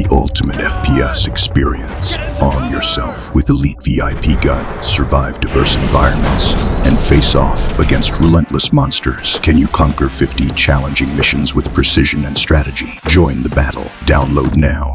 ultimate FPS experience. Arm yourself with Elite VIP Gun, survive diverse environments, and face off against relentless monsters. Can you conquer 50 challenging missions with precision and strategy? Join the battle. Download now.